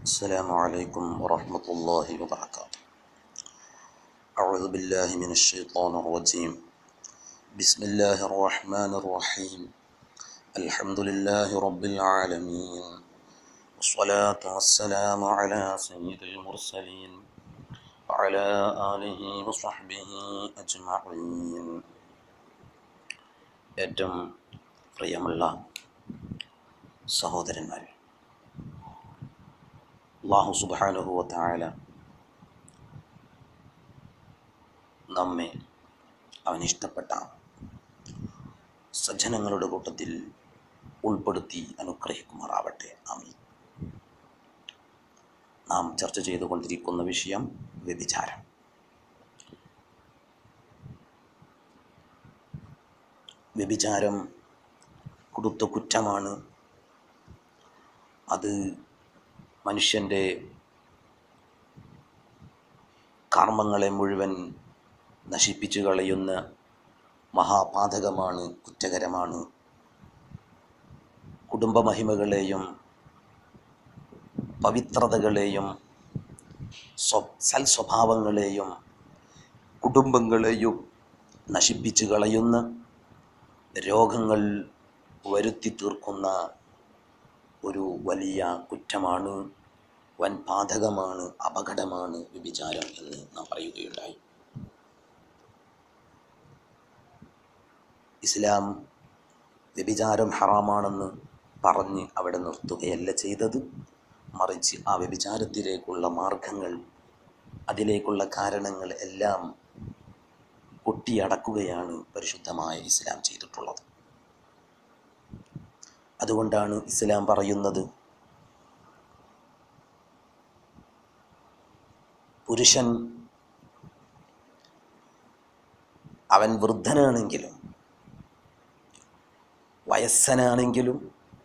السلام عليكم ورحمة الله وبركاته. أعوذ بالله من الشيطان الرجيم. بسم الله الرحمن الرحيم. الحمد لله رب العالمين، والصلاة والسلام على سيد المرسلين وعلى آله وصحبه أجمعين. ഏറ്റവും പ്രിയമുള്ള സഹോദരന്മാർ, അല്ലാഹു സുബ്ഹാനഹു വ തആല നമ്മെ അവനിഷ്ടപ്പെട്ട സജ്ജനങ്ങളുടെ കൂട്ടത്തിൽ ഉൾപ്പെടുത്തി അനുഗ്രഹിക്കുമാറാവട്ടെ. ആമീൻ. നാം ചർച്ച ചെയ്തുകൊണ്ടിരിക്കുന്ന വിഷയം വ്യഭിചാരം. വ്യഭിചാരം കൊടുത്ത കുറ്റമാണ്. അത് മനുഷ്യൻ്റെ കർമ്മങ്ങളെ മുഴുവൻ നശിപ്പിച്ചു കളയുന്ന മഹാപാതകമാണ്, കുറ്റകരമാണ്. കുടുംബമഹിമകളെയും പവിത്രതകളെയും സൽസ്വഭാവങ്ങളെയും കുടുംബങ്ങളെയും നശിപ്പിച്ചു കളയുന്ന, രോഗങ്ങൾ വരുത്തി തീർക്കുന്ന ഒരു വലിയ കുറ്റമാണ്, വൻ പാതകമാണ്, അപകടമാണ് വ്യഭിചാരം എന്ന് നാം പറയുകയുണ്ടായി. ഇസ്ലാം വ്യഭിചാരം ഹറാമാണെന്ന് പറഞ്ഞ് അവിടെ നിർത്തുകയല്ല ചെയ്തത്. മറിച്ച് ആ വ്യഭിചാരത്തിലേക്കുള്ള മാർഗങ്ങൾ, അതിലേക്കുള്ള കാരണങ്ങൾ എല്ലാം കൊട്ടിയടക്കുകയാണ് പരിശുദ്ധമായ ഇസ്ലാം ചെയ്തിട്ടുള്ളത്. അതുകൊണ്ടാണ് ഇസ്ലാം പറയുന്നത്, പുരുഷൻ അവൻ വൃദ്ധനാണെങ്കിലും വയസ്സനാണെങ്കിലും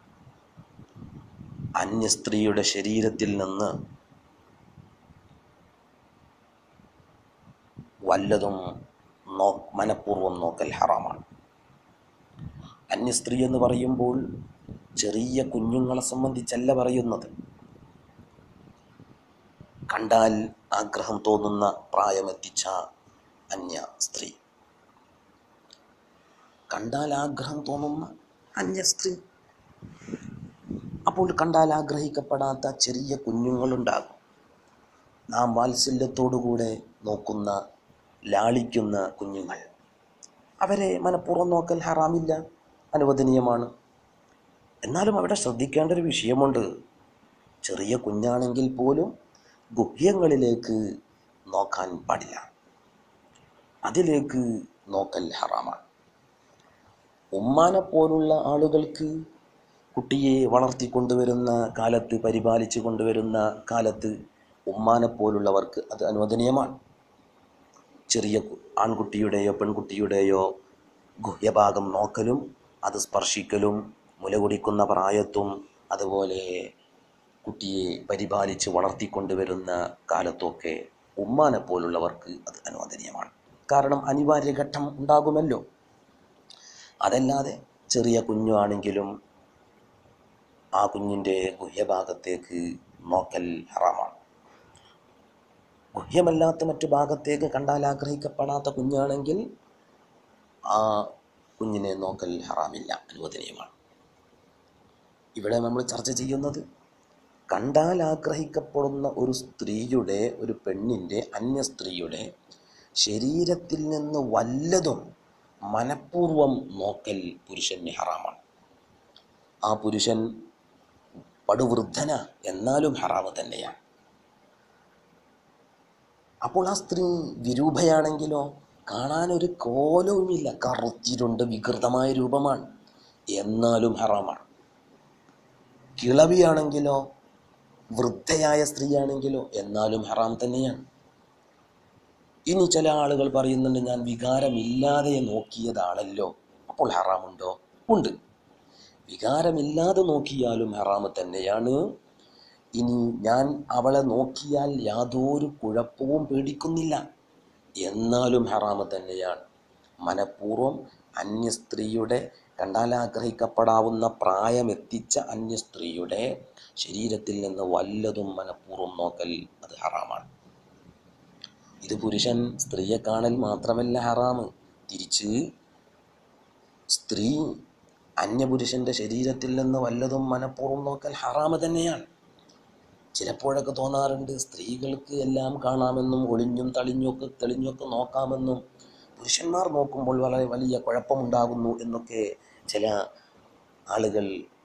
അന്യ സ്ത്രീയുടെ ശരീരത്തിൽ നിന്ന് വല്ലതും മനഃപൂർവ്വം നോക്കൽ ഹറാമാണ്. അന്യ സ്ത്രീ എന്ന് പറയുമ്പോൾ ചെറിയ കുഞ്ഞുങ്ങളെ സംബന്ധിച്ചല്ല പറയുന്നത്. കണ്ടാൽ ആഗ്രഹം തോന്നുന്ന പ്രായമെത്തിച്ച അന്യ സ്ത്രീ, കണ്ടാൽ ആഗ്രഹം തോന്നുന്ന അന്യ സ്ത്രീ. അപ്പോൾ കണ്ടാൽ ആഗ്രഹിക്കപ്പെടാത്ത ചെറിയ കുഞ്ഞുങ്ങളുണ്ടാകും. നാം വാത്സല്യത്തോടുകൂടെ നോക്കുന്ന, ലാളിക്കുന്ന കുഞ്ഞുങ്ങൾ, അവരെ മനഃപൂർവ്വം നോക്കൽ ഹറാമില്ല, അനുവദനീയമാണ്. എന്നാലും അവിടെ ശ്രദ്ധിക്കേണ്ട ഒരു വിഷയമുണ്ട്. ചെറിയ കുഞ്ഞാണെങ്കിൽ പോലും ഗുഹ്യങ്ങളിലേക്ക് നോക്കാൻ പാടില്ല, അതിലേക്ക് നോക്കൽ ഹറാമാണ്. ഉമ്മാനെ പോലുള്ള ആളുകൾക്ക് കുട്ടിയെ വളർത്തിക്കൊണ്ടുവരുന്ന കാലത്ത്, പരിപാലിച്ചു കൊണ്ടുവരുന്ന കാലത്ത് ഉമ്മാനെ പോലുള്ളവർക്ക് അത് അനുവദനീയമാണ്. ചെറിയ ആൺകുട്ടിയുടെയോ പെൺകുട്ടിയുടെയോ ഗുഹ്യഭാഗം നോക്കലും അത് സ്പർശിക്കലും മുലകുടിക്കുന്ന പ്രായത്തും അതുപോലെ കുട്ടിയെ പരിപാലിച്ച് വളർത്തിക്കൊണ്ടുവരുന്ന കാലത്തൊക്കെ ഉമ്മാനെ പോലുള്ളവർക്ക് അത് അനുവദനീയമാണ്. കാരണം അനിവാര്യ ഘട്ടം ഉണ്ടാകുമല്ലോ. അതല്ലാതെ ചെറിയ കുഞ്ഞാണെങ്കിലും ആ കുഞ്ഞിൻ്റെ ഗുഹ്യഭാഗത്തേക്ക് നോക്കൽ ഹറാമാണ്. ഗുഹ്യമല്ലാത്ത മറ്റു ഭാഗത്തേക്ക് കണ്ടാൽ ആഗ്രഹിക്കപ്പെടാത്ത കുഞ്ഞാണെങ്കിൽ ആ കുഞ്ഞിനെ നോക്കൽ ഹറാമില്ല, അനുവദനീയമാണ്. ഇവിടെ നമ്മൾ ചർച്ച ചെയ്യുന്നത്, കണ്ടാൽ ആഗ്രഹിക്കപ്പെടുന്ന ഒരു സ്ത്രീയുടെ, ഒരു പെണ്ണിൻ്റെ, അന്യ സ്ത്രീയുടെ ശരീരത്തിൽ നിന്ന് വല്ലതും മനഃപൂർവ്വം നോക്കൽ പുരുഷന് ഹറാമാണ്. ആ പുരുഷൻ പടുവൃദ്ധന, എന്നാലും ഹറാമ് തന്നെയാണ്. അപ്പോൾ ആ സ്ത്രീ വിരൂപയാണെങ്കിലോ, കാണാനൊരു കോലവുമില്ല, കറുത്തിരുണ്ട് വികൃതമായ രൂപമാണ്, എന്നാലും ഹറാമാണ്. കിളവിയാണെങ്കിലോ, വൃദ്ധയായ സ്ത്രീയാണെങ്കിലോ, എന്നാലും ഹറാം തന്നെയാണ്. ഇനി ചില ആളുകൾ പറയുന്നുണ്ട്, ഞാൻ വികാരമില്ലാതെ നോക്കിയതാണല്ലോ, അപ്പോൾ ഹറാമുണ്ടോ? ഉണ്ട്. വികാരമില്ലാതെ നോക്കിയാലും ഹറാമ് തന്നെയാണ്. ഇനി ഞാൻ അവളെ നോക്കിയാൽ യാതൊരു കുഴപ്പവും പേടിക്കുന്നില്ല, എന്നാലും ഹറാമ് തന്നെയാണ്. മനഃപൂർവ്വം അന്യ സ്ത്രീയുടെ കണ്ടാൽ ആഗ്രഹിക്കപ്പെടാവുന്ന പ്രായമെത്തിച്ച അന്യ സ്ത്രീയുടെ ശരീരത്തിൽ നിന്ന് വല്ലതും മനഃപൂർവ്വം നോക്കൽ അത് ഹറാമാണ്. ഇത് പുരുഷൻ സ്ത്രീയെ കാണൽ മാത്രമല്ല ഹറാമ്, തിരിച്ച് സ്ത്രീ അന്യപുരുഷൻ്റെ ശരീരത്തിൽ നിന്ന് വല്ലതും മനഃപൂർവ്വം നോക്കൽ ഹറാമ് തന്നെയാണ്. ചിലപ്പോഴൊക്കെ തോന്നാറുണ്ട് സ്ത്രീകൾക്ക് എല്ലാം കാണാമെന്നും ഒളിഞ്ഞും തെളിഞ്ഞൊക്കെ നോക്കാമെന്നും പുരുഷന്മാർ നോക്കുമ്പോൾ വളരെ വലിയ കുഴപ്പമുണ്ടാകുന്നു എന്നൊക്കെ ചില ആളുകൾ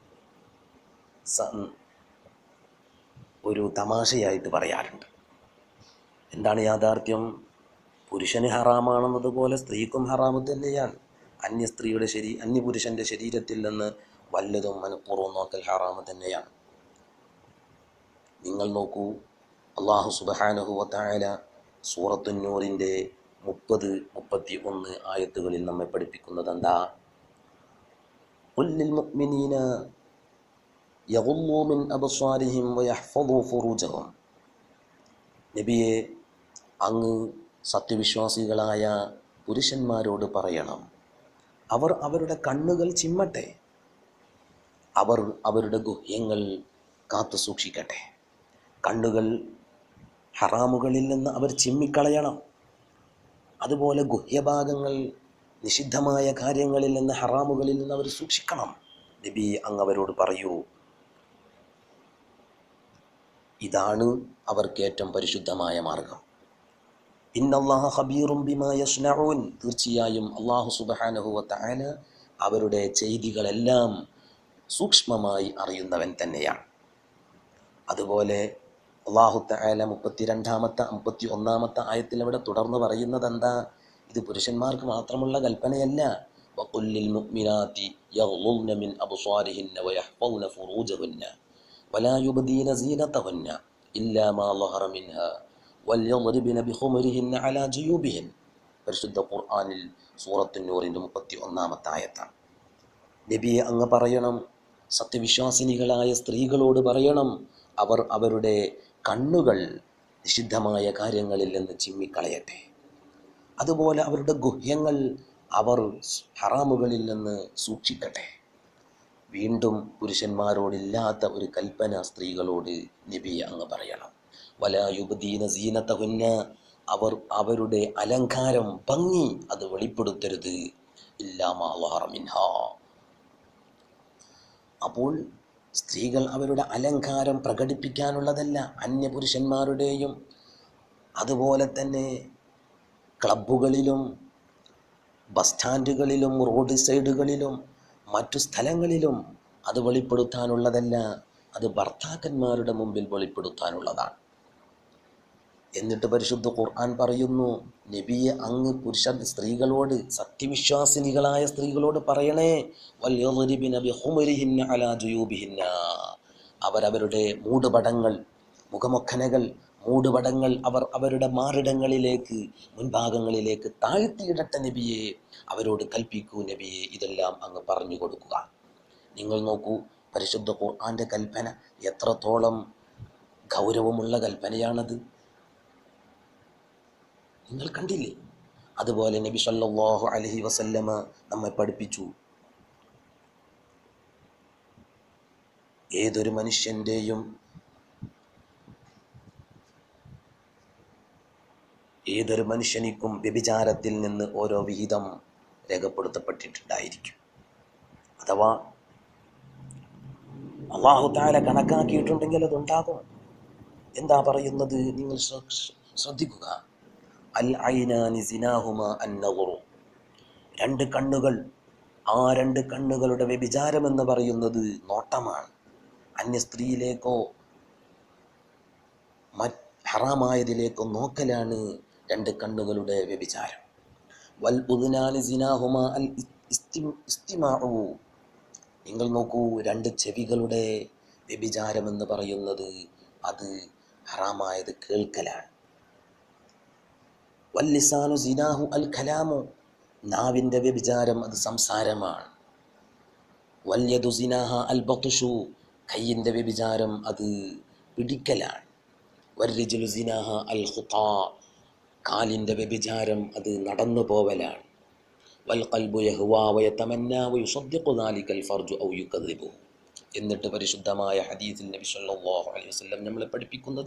ഒരു തമാശയായിട്ട് പറയാറുണ്ട്. എന്താണ് യാഥാർത്ഥ്യം? പുരുഷന് ഹറാമാണെന്നതുപോലെ സ്ത്രീക്കും ഹറാമ് തന്നെയാണ്. അന്യപുരുഷൻ്റെ ശരീരത്തിൽ നിന്ന് വല്ലതും മനഃപൂർവ്വം നോക്കൽ ഹറാമ് തന്നെയാണ്. നിങ്ങൾ നോക്കൂ, അല്ലാഹു സുബ്ഹാനഹു വ തആല സൂറത്തുൻ നൂറിൻ്റെ 30-31 ആയത്തുകളിൽ നമ്മെ പഠിപ്പിക്കുന്നത് എന്താ? ഖുൽ ലിൽ മുഅ്മിനീന യഗുല്ലൂ മിൻ അബ്സാരിഹിം വയഹ്ഫളൂ ഫുറൂജഹും. നബിയെ, അങ്ങ് സത്യവിശ്വാസികളായ പുരുഷന്മാരോട് പറയണം, അവർ അവരുടെ കണ്ണുകൾ ചിമ്മട്ടെ, അവർ അവരുടെ ഗുഹ്യങ്ങൾ കാത്തു സൂക്ഷിക്കട്ടെ. കണ്ണുകൾ ഹറാമുകളിൽ നിന്ന് അവർ ചിമ്മിക്കളയണം. അതുപോലെ ഗുഹ്യഭാഗങ്ങൾ നിഷിദ്ധമായ കാര്യങ്ങളിൽ നിന്ന്, ഹറാമുകളിൽ നിന്ന് അവർ സൂക്ഷിക്കണം. നബി, അങ്ങ് അവരോട് പറയൂ, ഇതാണ് അവർക്ക് ഏറ്റവും പരിശുദ്ധമായ മാർഗം. ഇന്നല്ലാഹ ഖബീറും ബിമാ യസ്നഊൻ. തീർച്ചയായും അല്ലാഹു സുബ്ഹാനഹു വ തആല അവരുടെ ചെയ്തികളെല്ലാം സൂക്ഷ്മമായി അറിയുന്നവൻ തന്നെയാണ്. അതുപോലെ അല്ലാഹു തആല 32-51 ആയത്തിൽ അവിടെ തുടർന്ന് പറയുന്നത് എന്താ? ഇത് പുരുഷന്മാർക്ക് മാത്രമുള്ള കൽപ്പനയല്ല. വഖുൽ ലിൽ മുഅ്മിനാതി യഗ്ളുദ്ന മിൻ അബ്സാരിഹിന്ന വയഹ്ഫൾന ഫുറൂജഹുന്ന വലാ യുബ്ദീന സീനതഹുന്ന ഇല്ലാ മാ ളഹറ മിൻഹാ വൽയദ്രിബ്ന ബിഖുമരിഹിന്ന അലാ ജുയൂബിഹിൻ. പരിശുദ്ധ ഖുർആനിൽ സൂറത്തുൻ നൂറിൻ്റെ 31 ആയത്താണ്. നബിയെ, അങ്ങ് പറയണം, സത്യവിശ്വാസിനികളായ സ്ത്രീകളോട് പറയണം, അവർ അവരുടെ കണ്ണുകൾ നിഷിദ്ധമായ കാര്യങ്ങളിൽ നിന്ന് ചിമ്മിക്കളയട്ടെ. അതുപോലെ അവരുടെ ഗുഹ്യങ്ങൾ അവർ ഹറാമുകളിൽ നിന്ന് സൂക്ഷിക്കട്ടെ. വീണ്ടും പുരുഷന്മാരോടില്ലാത്ത ഒരു കൽപ്പന സ്ത്രീകളോട് നബിയെ അങ്ങ് പറയണം. വലാ യുബ്ദീന സീനതഹുന്ന. അവർ അവരുടെ അലങ്കാരം, ഭംഗി അത് വെളിപ്പെടുത്തരുത്. ഇല്ലാ മാ ളഹറ മിൻഹാ. അപ്പോൾ സ്ത്രീകൾ അവരുടെ അലങ്കാരം പ്രകടിപ്പിക്കാനുള്ളതല്ല. അന്യപുരുഷന്മാരുടെയും അതുപോലെ തന്നെ ക്ലബ്ബുകളിലും ബസ് സ്റ്റാൻഡുകളിലും റോഡ് സൈഡുകളിലും മറ്റു സ്ഥലങ്ങളിലും അത് വെളിപ്പെടുത്താനുള്ളതല്ല. അത് ഭർത്താക്കന്മാരുടെ മുമ്പിൽ വെളിപ്പെടുത്താനുള്ളതാണ്. എന്നിട്ട് പരിശുദ്ധ ഖുർആൻ പറയുന്നു, നബിയെ, അങ്ങ് സ്ത്രീകളോട്, സത്യവിശ്വാസിനികളായ സ്ത്രീകളോട് പറയണേ, വൽയദ്രിബ്ന ബിഖുമരിഹിന്ന അലാ ജുയൂബിഹിന്ന. അവരവരുടെ മൂടുപടങ്ങൾ, മുഖമൊക്കനകൾ, മൂടുപടങ്ങൾ അവർ അവരുടെ മാറിടങ്ങളിലേക്ക്, മുൻഭാഗങ്ങളിലേക്ക് താഴ്ത്തിയിടട്ടെ നബിയെ. അവരോട് കൽപ്പിക്കൂ നബിയെ, ഇതെല്ലാം അങ്ങ് പറഞ്ഞു കൊടുക്കുക. നിങ്ങൾ നോക്കൂ, പരിശുദ്ധ ഖുർആന്റെ കൽപ്പന എത്രത്തോളം ഗൗരവമുള്ള കൽപ്പനയാണത്. നിങ്ങൾ കണ്ടില്ലേ? അതുപോലെ നബി സല്ലല്ലാഹു അലൈഹി വസല്ലമ നമ്മെ പഠിപ്പിച്ചു, ഏതൊരു മനുഷ്യനിക്കും വ്യഭിചാരത്തിൽ നിന്ന് ഓരോ വിഹിതം രേഖപ്പെടുത്തപ്പെട്ടിട്ടുണ്ടായിരിക്കും. അഥവാ അല്ലാഹു തആല കണക്കാക്കിയിട്ടുണ്ടെങ്കിൽ അതുണ്ടാകും. എന്താ പറയുന്നത്? നിങ്ങൾ ശ്രദ്ധിക്കുക. അൽ ഐനാനി സിനാഹുമാ അന്നദറു. 2 കണ്ണുകൾ, ആ 2 കണ്ണുകളുടെ വ്യഭിചാരം എന്ന് പറയുന്നത് നോട്ടമാണ്. അന്യ സ്ത്രീയിലേക്കോ ഹറാമായതിലേക്കോ നോക്കലാണ് 2 കണ്ണുകളുടെ വ്യഭിചാരം. വൽ ഉദ്നാനി സിനാഹുമാ അൽ ഇസ്തിമാഉ. നിങ്ങൾ നോക്കൂ, 2 ചെവികളുടെ വ്യഭിചാരം എന്ന് പറയുന്നത് അത് ഹറാമായത് കേൾക്കലാണ്. വല്ലിസാനു സിനാഹു അൽ കലാമു. നാവിൻ്റെ വ്യഭിചാരം അത് സംസാരമാണ്. വല്യദു സിനാഹ അൽ ബത്ഷു. കയ്യിൻ്റെ വ്യഭിചാരം അത് പിടിക്കലാണ്. വർരിജ്ലു സിനാഹ അൽ ഖുതാ. കാലിൻ്റെ വ്യഭിചാരം അത് നടന്നു പോവലാണ്. വൽ ഖൽബു യഹ്വാ വയതമന്നാ വയുസദ്ദിഖു ദാലികൽ ഫർജു ഔ യുകദ്ദിബു. എന്നിട്ട് പരിശുദ്ധമായ ഹദീസിൽ നബി സല്ലല്ലാഹു അലൈഹി വസല്ലം നമ്മളെ പഠിപ്പിക്കുന്നത്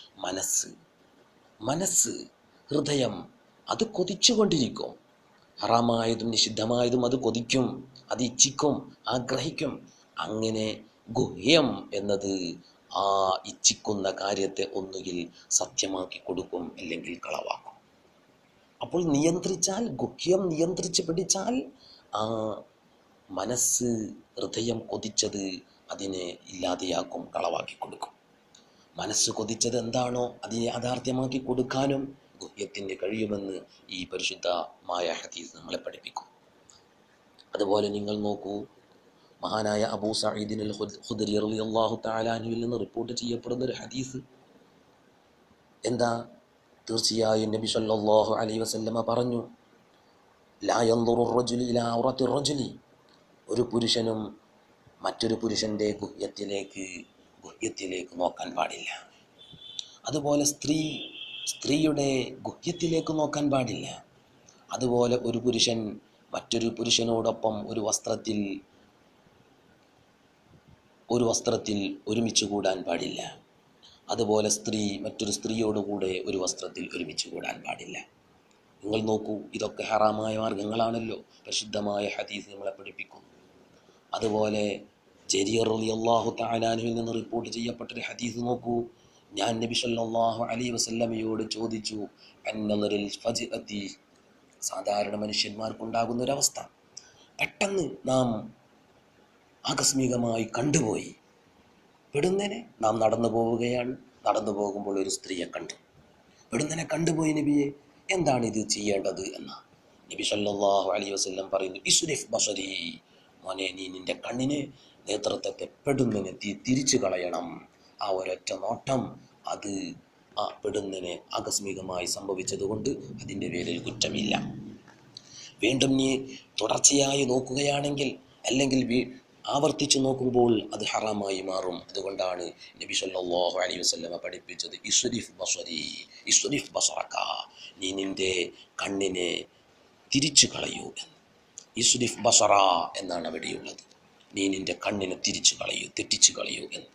മനസ്സ് ഹൃദയം അത് കൊതിച്ചുകൊണ്ടിരിക്കും. ഹറാമായതും നിഷിദ്ധമായതും അത് കൊതിക്കും, അത് ഇച്ഛിക്കും, ആഗ്രഹിക്കും. അങ്ങനെ ഗുഹ്യം എന്നത് ആ ഇച്ഛിക്കുന്ന കാര്യത്തെ ഒന്നുകിൽ സത്യമാക്കി കൊടുക്കും, അല്ലെങ്കിൽ കളവാക്കും. അപ്പോൾ ഗുഹ്യം നിയന്ത്രിച്ച് പിടിച്ചാൽ ആ മനസ്സ് ഹൃദയം കൊതിച്ചത് അതിനെ ഇല്ലാതെയാക്കും, കളവാക്കി കൊടുക്കും. മനസ്സ് കൊതിച്ചത് എന്താണോ അതിനെ യാഥാർത്ഥ്യമാക്കി കൊടുക്കാനും ഗുഹ്യത്തിന് കഴിയുമെന്ന് ഈ പരിശുദ്ധമായ ഹദീസ് നമ്മളെ പഠിപ്പിക്കും. അതുപോലെ നിങ്ങൾ നോക്കൂ, മഹാനായ അബൂ സഈദ് അൽ ഖുദരി റളിയല്ലാഹു തആല അൻഹുവിൽ നിന്ന് റിപ്പോർട്ട് ചെയ്യപ്പെടുന്ന ഒരു ഹദീസ് എന്താ? തീർച്ചയായും നബി സല്ലല്ലാഹു അലൈഹി വസല്ലമ പറഞ്ഞു, ലാ യൻദുറു റജുലു ഇലാ ഔറത്തി റജുലി, ഒരു പുരുഷനും മറ്റൊരു പുരുഷൻ്റെ ഗുഹ്യത്തിലേക്ക് നോക്കാൻ പാടില്ല. അതുപോലെ സ്ത്രീയുടെ ഗുഹ്യത്തിലേക്ക് നോക്കാൻ പാടില്ല. അതുപോലെ ഒരു പുരുഷൻ മറ്റൊരു പുരുഷനോടൊപ്പം ഒരു വസ്ത്രത്തിൽ ഒരുമിച്ച് കൂടാൻ പാടില്ല. അതുപോലെ സ്ത്രീ മറ്റൊരു സ്ത്രീയോടുകൂടെ ഒരു വസ്ത്രത്തിൽ ഒരുമിച്ച് കൂടാൻ പാടില്ല. നിങ്ങൾ നോക്കൂ, ഇതൊക്കെ ഹറാമായ മാർഗങ്ങളാണല്ലോ. പരിശുദ്ധമായ ഹദീസ് നമ്മളെ പഠിപ്പിക്കുന്നു. അതുപോലെ ജരീർ റളിയല്ലാഹു തആല അൻഹുവിൽ നിന്ന് റിപ്പോർട്ട് ചെയ്യപ്പെട്ടൊരു ഹദീസ് നോക്കൂ. ഞാൻ നബി സല്ലല്ലാഹു അലൈഹി വസല്ലമയോട് ചോദിച്ചു, അന്നദറിൽ ഫജ്അതി, സാധാരണ മനുഷ്യന്മാർക്കുണ്ടാകുന്നൊരവസ്ഥ, പെട്ടെന്ന് നാം ആകസ്മികമായി കണ്ടുപോയി. പെടുന്നനെ നാം നടന്നു പോകുമ്പോൾ ഒരു സ്ത്രീയെ കണ്ടു. പെടുന്നനെ കണ്ടുപോയി നബിയെ, എന്താണ് ഇത് ചെയ്യേണ്ടത് എന്ന. നബി സല്ലല്ലാഹു അലൈഹി വസല്ലം പറയുന്നു, ഇസ്രിഫ് ബസരി, മോനെ നീ നിന്റെ കണ്ണിനെ, നേത്രത്തെ പെടുന്നനെ തിരിച്ചു കളയണം. ആ ഒരൊറ്റ നോട്ടം അത് ആ പെടുന്നനെ ആകസ്മികമായി സംഭവിച്ചതുകൊണ്ട് അതിൻ്റെ പേരിൽ കുറ്റമില്ല. വീണ്ടും നീ തുടർച്ചയായി നോക്കുകയാണെങ്കിൽ, അല്ലെങ്കിൽ ആവർത്തിച്ച് നോക്കുമ്പോൾ അത് ഹറാമായി മാറും. അതുകൊണ്ടാണ് നബി സല്ലല്ലാഹു അലൈഹി വസല്ലമ പഠിപ്പിച്ചത്, ഇസ്രിഫ് ബസറക, നീ നിന്റെ കണ്ണിനെ തിരിച്ചു കളയൂ എന്ന്. ഇസ്രിഫ് ബസറ എന്നാണ് അവിടെയുള്ളത്. നീ നിന്റെ കണ്ണിനെ തെറ്റിച്ചു കളയൂ എന്ന്.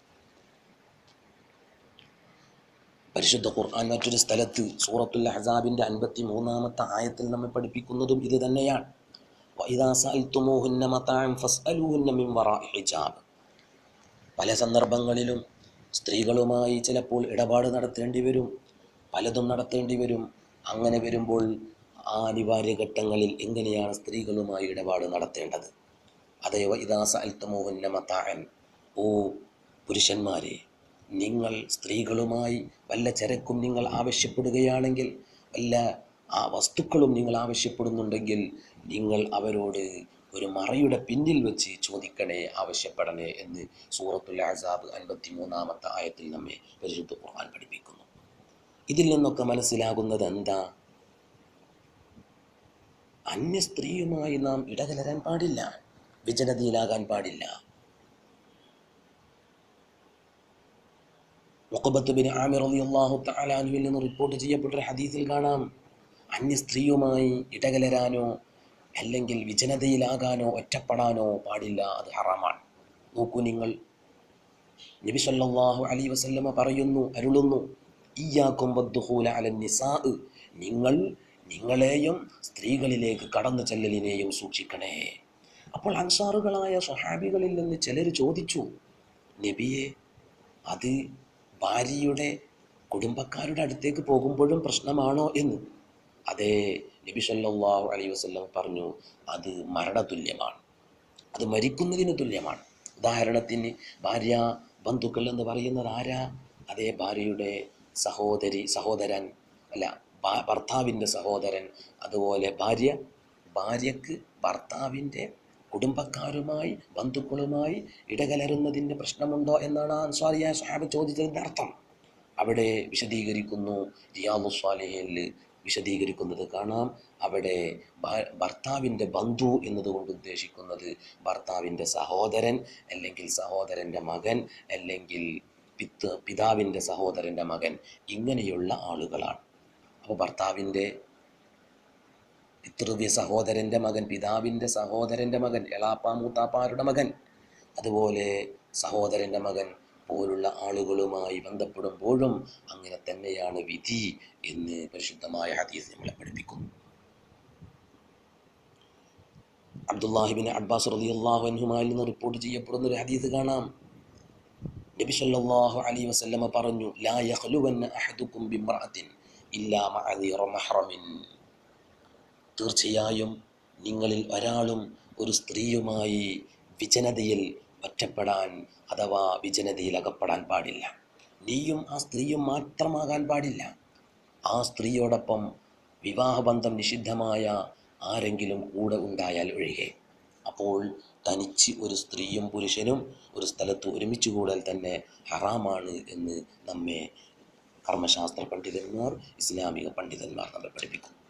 പരിശുദ്ധ ഖുർആൻ മറ്റൊരു സ്ഥലത്ത് സൂറത്തുൽ അഹ്സാബിൻ്റെ 53-ാമത്തെ ആയത്തിൽ നമ്മെ പഠിപ്പിക്കുന്നതും ഇത് തന്നെയാണ്. വഇദാ സഅൽതുമൂഹുന്ന മതഅൻ ഫസ്അലൂഹുന്ന മിൻ വറാഇ ഹിജാബ്. പല സന്ദർഭങ്ങളിലും സ്ത്രീകളുമായി ചിലപ്പോൾ ഇടപാട് നടത്തേണ്ടി വരും, പലതും നടത്തേണ്ടി വരും. അങ്ങനെ വരുമ്പോൾ ആ അനിവാര്യ ഘട്ടങ്ങളിൽ എങ്ങനെയാണ് സ്ത്രീകളുമായി ഇടപാട് നടത്തേണ്ടത്? അതേ, വഇദാ സഅൽതുമൂഹുന്ന മതഅൻ, ഓ പുരുഷന്മാരെ, നിങ്ങൾ സ്ത്രീകളുമായി വല്ല ചരക്കും നിങ്ങൾ ആവശ്യപ്പെടുകയാണെങ്കിൽ, വല്ല ആ വസ്തുക്കളും നിങ്ങൾ ആവശ്യപ്പെടുന്നുണ്ടെങ്കിൽ, നിങ്ങൾ അവരോട് ഒരു മറയുടെ പിന്നിൽ വെച്ച് ചോദിക്കണേ, ആവശ്യപ്പെടണേ എന്ന് സൂറത്തുൽ അഹ്സാബ് 53-ാമത്തെ ആയത്തിൽ നമ്മെ പരിശുദ്ധ ഖുർആൻ പഠിപ്പിക്കുന്നു. ഇതിൽ നിന്നൊക്കെ മനസ്സിലാകുന്നത് എന്താ? അന്യ സ്ത്രീയുമായി നാം ഇടകലരാൻ പാടില്ല, വിജനതയിലാകാൻ പാടില്ല. ഉഖബത്ത് ബിൻ ആമിർ റളിയല്ലാഹു തആല അൻഹുവിൽ നിന്ന് റിപ്പോർട്ട് ചെയ്യപ്പെട്ട ഹദീസിൽ കാണാം, അന്യ സ്ത്രീയുമായി ഇടകലരാനോ അല്ലെങ്കിൽ വിജനതയിലാകാനോ ഒറ്റപ്പെടാനോ പാടില്ല, അത് ഹറാമാണ്. നോക്കൂ നിങ്ങൾ, നബി സല്ലല്ലാഹു അലൈഹി വസല്ലമ അരുളുന്നു, ഇയ്യാകും വദ്ദുഖൂല അലൻ നിസാ, നിങ്ങളെയും സ്ത്രീകളിലേക്ക് കടന്നു ചെല്ലലിനെയും സൂക്ഷിക്കണേ. അപ്പോൾ അൻസാറുകളായ സ്വഹാബികളിൽ നിന്ന് ചിലർ ചോദിച്ചു, നബിയെ, അത് ഭാര്യയുടെ കുടുംബക്കാരുടെ അടുത്തേക്ക് പോകുമ്പോഴും പ്രശ്നമാണോ എന്ന്. അതേ, നബി സല്ലല്ലാഹു അലൈഹി വസല്ലം പറഞ്ഞു, അത് മരണതുല്യമാണ്, അത് മരിക്കുന്നതിന് തുല്യമാണ്. ഉദാഹരണത്തിന് ഭാര്യ ബന്ധുക്കൾ എന്ന് പറയുന്നത് ആരാ? അതേ, ഭാര്യയുടെ സഹോദരൻ, അല്ല ഭർത്താവിൻ്റെ സഹോദരൻ. അതുപോലെ ഭാര്യക്ക് ഭർത്താവിൻ്റെ കുടുംബക്കാരുമായി ബന്ധുക്കളുമായി ഇടകലരുന്നതിൻ്റെ പ്രശ്നമുണ്ടോ എന്നാണ് അൻസാരിയായ സ്വഹാബി ചോദിച്ചതിൻ്റെ അർത്ഥം. അവിടെ വിശദീകരിക്കുന്നു, റിയാദുസ് സ്വാലിഹീനിൽ വിശദീകരിക്കുന്നത് കാണാം. അവിടെ ഭർത്താവിൻ്റെ ബന്ധു എന്നതുകൊണ്ട് ഉദ്ദേശിക്കുന്നത് ഭർത്താവിൻ്റെ സഹോദരൻ, അല്ലെങ്കിൽ സഹോദരൻ്റെ മകൻ, അല്ലെങ്കിൽ പിതാവിൻ്റെ സഹോദരൻ്റെ മകൻ, ഇങ്ങനെയുള്ള ആളുകളാണ്. അപ്പോൾ ഭർത്താവിൻ്റെ പിതൃവ്യ സഹോദരൻ്റെ മകൻ, പിതാവിൻ്റെ സഹോദരൻ്റെ മകൻ, എളാപ്പ മൂത്താപ്പാരുടെ മകൻ, അതുപോലെ സഹോദരൻ്റെ മകൻ പോലുള്ള ആളുകളുമായി ബന്ധപ്പെടുമ്പോഴും അങ്ങനെ തന്നെയാണ് വിധി എന്ന് പരിശുദ്ധമായ ഹദീസ് നമ്മളെ പഠിപ്പിക്കുന്നു. അബ്ദുല്ലാഹിബ്നു അബ്ബാസ് റളിയല്ലാഹു അൻഹുമായിൽ നിന്ന് റിപ്പോർട്ട് ചെയ്യപ്പെടുന്ന ഒരു ഹദീസ് കാണാം. നബി സല്ലല്ലാഹു അലൈഹി വസല്ലമ പറഞ്ഞു, ലാ യഖ്ലുവന്ന അഹദുക്കും ബിംറഅത്തിൻ ഇല്ലാ മഅ ദി മഹ്റമിൻ. തീർച്ചയായും നിങ്ങളിൽ ഒരാളും ഒരു സ്ത്രീയുമായി വിജനതയിൽ ഒറ്റപ്പെടാൻ അഥവാ വിജനതയിൽ അകപ്പെടാൻ പാടില്ല. നീയും ആ സ്ത്രീയും മാത്രമാകാൻ പാടില്ല. ആ സ്ത്രീയോടൊപ്പം വിവാഹബന്ധം നിഷിദ്ധമായ ആരെങ്കിലും കൂടെ ഉണ്ടായാൽ ഒഴികെ. അപ്പോൾ തനിച്ച് ഒരു സ്ത്രീയും പുരുഷനും ഒരു സ്ഥലത്ത് ഒരുമിച്ച് കൂടൽ തന്നെ ഹറാമാണ് എന്ന് നമ്മെ കർമ്മശാസ്ത്ര പണ്ഡിതന്മാർ, ഇസ്ലാമിക പണ്ഡിതന്മാർ നമ്മെ പഠിപ്പിക്കും.